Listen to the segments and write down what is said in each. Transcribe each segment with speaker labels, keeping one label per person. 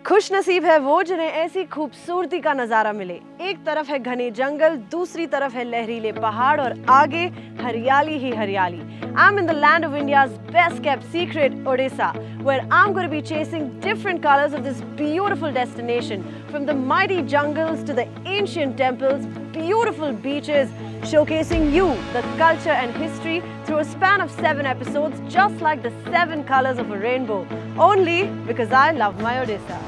Speaker 1: खुश नसीब है वो जिन्हें ऐसी खूबसूरती का नजारा मिले। एक तरफ है घने जंगल, दूसरी तरफ है लहरीले पहाड़ और आगे हरियाली ही हरियाली। I'm in the land of India's best kept secret, Odisha, where I'm going to be chasing different colors of this beautiful destination, from the mighty jungles to the ancient temples, beautiful beaches, showcasing you the culture and history through a span of 7 episodes, just like the 7 colors of a rainbow, only because I love my Odisha.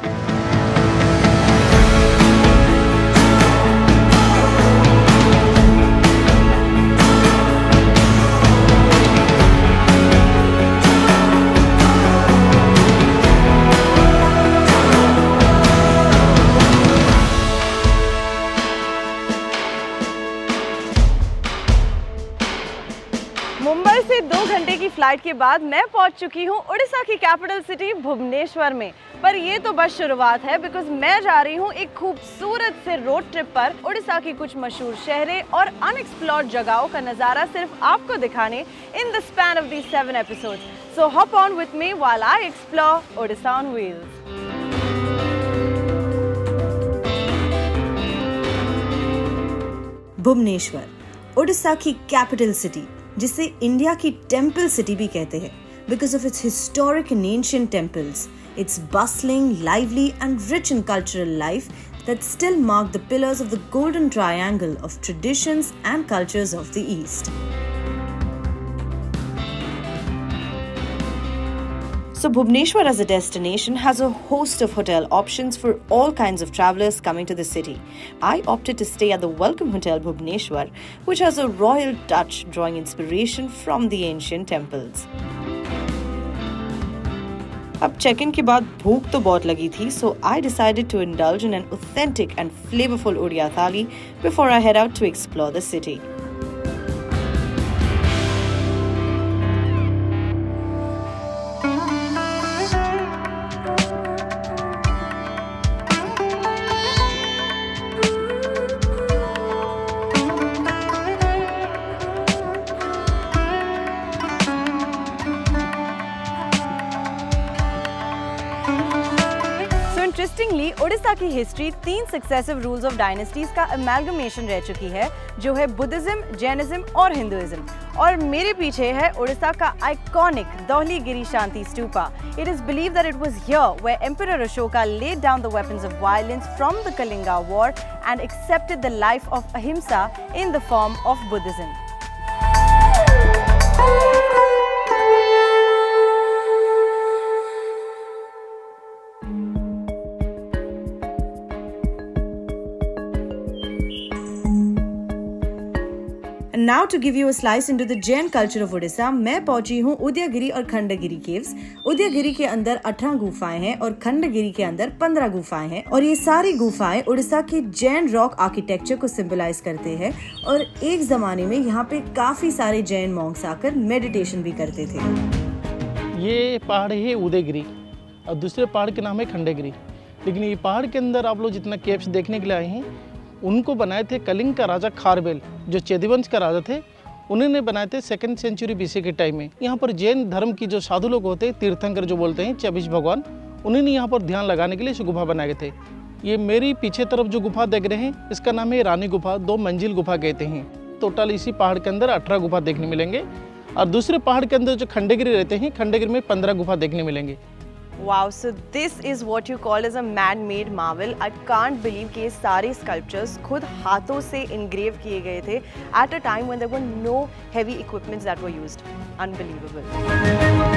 Speaker 1: Mumbai से 2 घंटे की flight के बाद मैं पहुंच चुकी हूं उड़ीसा की कैपिटल सिटी भुवनेश्वर में। पर ये तो बस शुरुआत है, बिकॉज मैं जा रही हूं एक खूबसूरत से रोड ट्रिप पर उड़ीसा की कुछ मशहूर शहरें और अनएक्सप्लोर्ड जगहों का नजारा सिर्फ आपको दिखाने in the span of these 7 episodes. So hop on with me while I explore Odisha on wheels.
Speaker 2: Bhubaneswar, Orissa की कैपिटल सिटी, जिसे इंडिया की टेम्पल सिटी भी कहते हैं, because of its historic and ancient temples, its bustling, lively and rich in cultural life that still mark the pillars of the golden triangle of traditions and cultures of the East. So Bhubaneswar as a destination has a host of hotel options for all kinds of travelers coming to the city. I opted to stay at the Welcome Hotel Bhubaneswar, which has a royal touch drawing inspiration from the ancient temples. अब check-in के बाद भूख तो बहुत लगी थी, so I decided to indulge in an authentic and flavorful Odia thali before I head out to explore the city.
Speaker 1: Interestingly Odisha की history 3 successive rules of dynasties का अमेलगमेशन रह चुकी है, जो है बुद्धिज्म, जैनिज्म और हिंदुइज्म। और मेरे पीछे है ओडिशा का iconic Dhauligiri Shanti Stupa. It is believed that it was here where emperor Ashoka laid down the weapons of violence from the Kalinga war and accepted the life of ahimsa in the form of Buddhism.
Speaker 2: Now to give you a slice into the Jain culture of Odisha, मैं पहुंची हूँ उदयगिरी और Khandagiri caves. Udayagiri के अंदर 18 गुफाएं हैं और खंडगिरी के अंदर 15 गुफाएं हैं, और ये सारी गुफाएं उड़ीसा के जैन रॉक आर्किटेक्चर को सिंबलाइज करते हैं। और एक जमाने में यहाँ पे काफी सारे जैन मॉन्क्स आकर मेडिटेशन भी करते थे।
Speaker 3: ये पहाड़ है उदयगिरी और दूसरे पहाड़ के नाम है खंडगिरी। लेकिन ये पहाड़ के अंदर आप लोग जितना केव्स देखने के लिए आए हैं, उनको बनाए थे कलिंग का राजा खारवेल, जो चेदिवंश का राजा थे। उन्होंने बनाए थे 2nd सेंचुरी बीसी के टाइम में। यहाँ पर जैन धर्म की जो साधु लोग होते हैं, तीर्थंकर जो बोलते हैं, 24 भगवान, उन्होंने यहाँ पर ध्यान लगाने के लिए इस गुफा बनाए थे। ये मेरी पीछे तरफ जो गुफा देख रहे हैं, इसका नाम है रानी गुफा, 2 मंजिल गुफा कहते हैं। टोटल इसी पहाड़ के अंदर 18 गुफा देखने मिलेंगे, और दूसरे पहाड़ के अंदर जो खंडगिरी रहते हैं, खंडगिरी में 15 गुफा देखने मिलेंगे।
Speaker 1: Wow, so this is what you call as a man-made marvel. I can't believe कि ये सारे sculptures खुद हाथों से engrave किए गए थे at a time when there were no heavy equipments that were used. Unbelievable.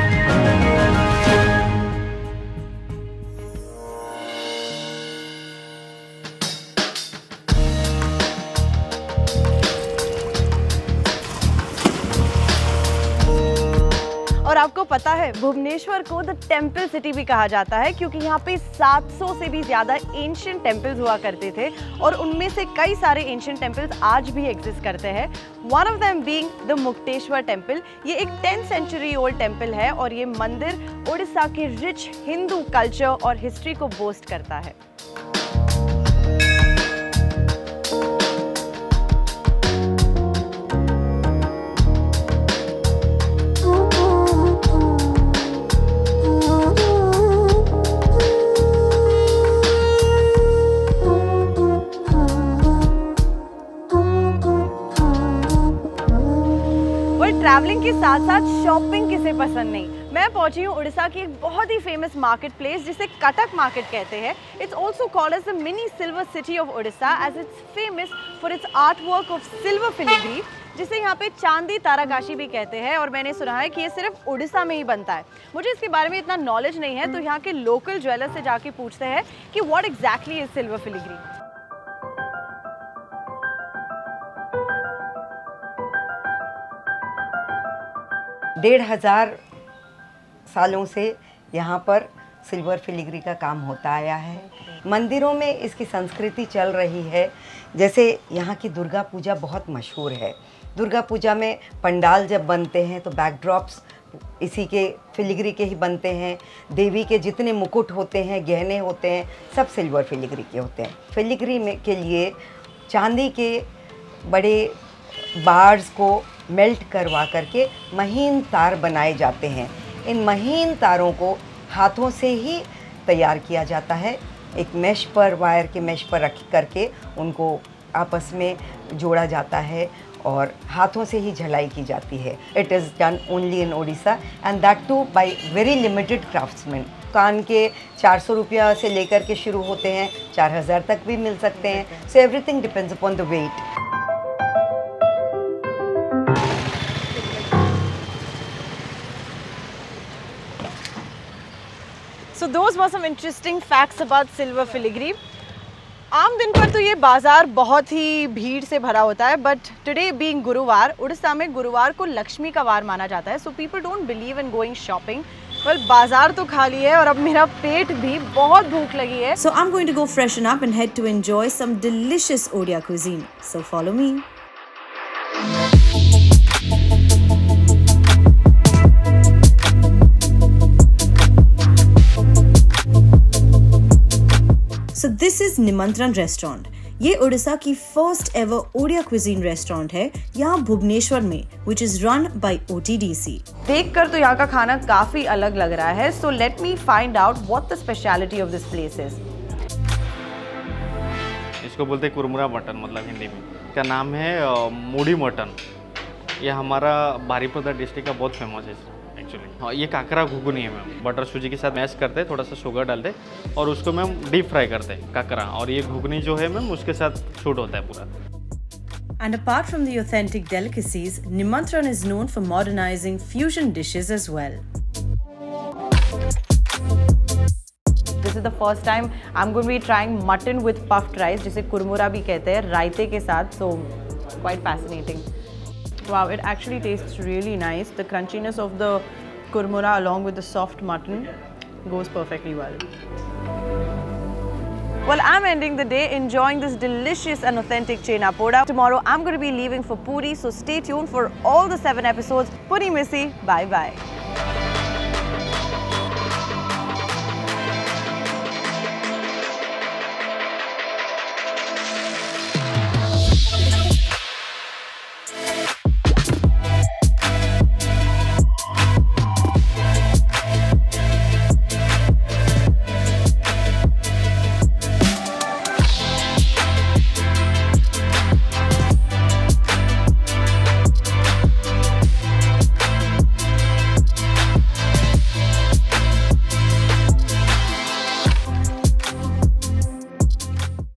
Speaker 1: और आपको पता है, भुवनेश्वर को द टेम्पल सिटी भी कहा जाता है, क्योंकि यहाँ पे 700 से भी ज़्यादा एंशिएंट टेम्पल्स हुआ करते थे, और उनमें से कई सारे एंशिएंट टेम्पल्स आज भी एग्जिस्ट करते हैं। One of them being the Mukteshwar temple. ये एक 10th सेंचुरी ओल्ड टेम्पल है, और ये मंदिर उड़ीसा के रिच हिंदू कल्चर और हिस्ट्री को बोस्ट करता है। साथ साथ शॉपिंग किसे पसंद नहीं। मैं पहुंची हूँ उड़ीसा की एक बहुत ही फेमस मार्केट प्लेस जिसे कटक मार्केट कहते हैं। It's also called as the mini silver city of Orissa as it's famous for its art work of silver filigree, जिसे यहाँ पे चांदी ताराकाशी भी कहते हैं। और मैंने सुना है कि ये सिर्फ उड़ीसा में ही बनता है। मुझे इसके बारे में इतना नॉलेज नहीं है, तो यहाँ के लोकल ज्वेलर से जाके पूछते हैं कि what exactly is silver filigree.
Speaker 4: डेढ़ हजार सालों से यहाँ पर सिल्वर फिलिग्री का काम होता आया है। मंदिरों में इसकी संस्कृति चल रही है। जैसे यहाँ की दुर्गा पूजा बहुत मशहूर है। दुर्गा पूजा में पंडाल जब बनते हैं तो बैकड्रॉप्स इसी के फिलिग्री के ही बनते हैं। देवी के जितने मुकुट होते हैं, गहने होते हैं, सब सिल्वर फिलिग्री के होते हैं। फिलिग्री में के लिए चांदी के बड़े बार्स को मेल्ट करवा करके महीन तार बनाए जाते हैं। इन महीन तारों को हाथों से ही तैयार किया जाता है। एक मेश पर, वायर के मेश पर रख करके उनको आपस में जोड़ा जाता है और हाथों से ही झलाई की जाती है। It is done only in Odisha and that too by very limited craftsman. कान के 400 रुपया से लेकर के शुरू होते हैं, 4000 तक भी मिल सकते हैं। So everything depends upon the weight.
Speaker 1: So those were some interesting facts about silver filigree. आम दिन पर तो ये बाजार बहुत ही भीड़ से भरा होता है, बट टुडे बीइंग गुरुवार, उड़ीसा में गुरुवार को लक्ष्मी का वार माना जाता है। So people don't believe in going shopping. Well, बाजार तो खाली है और अब मेरा पेट भी बहुत भूख लगी है।
Speaker 2: So I'm going to go freshen up and head to enjoy some delicious Odia cuisine. So follow me. So this is Nimantran restaurant. ये उड़ीसा की first ever Odia cuisine restaurant है, यहाँ भुवनेश्वर में, which is run by OTDC।
Speaker 1: देखकर तो यहाँ का खाना काफी अलग लग रहा है। So let me find out what the speciality of this place is.
Speaker 5: इसको बोलते हैं कुरमुरा मटन, मतलब हिंदी में। इसका नाम है मूढ़ी मटन। ये हमारा बारीपदा डिस्ट्रिक्ट का बहुत फेमस है एक्चुअली। हाँ, ये काकरा घुगनी है मैम। बटर सूजी के साथ मैश करते हैं, थोड़ा सा शुगर डालते हैं और उसको मैम डीप फ्राई करते हैं काकरा। और ये घुगनी जो है मैम उसके साथ शूट होता है पूरा।
Speaker 2: And apart from the authentic delicacies, Nimantran is known for modernizing fusion dishes as well.
Speaker 1: This is the first time I'm going to be trying mutton with puffed rice, जिसे कुरमुरा भी कहते हैं, रायते के साथ। So quite fascinating. Wow, it actually tastes really nice. The crunchiness of the kurmura along with the soft mutton goes perfectly well. Well, I'm ending the day enjoying this delicious and authentic chena poda. Tomorrow I'm going to be leaving for Puri, so stay tuned for all the 7 episodes. Puri Missy, bye bye.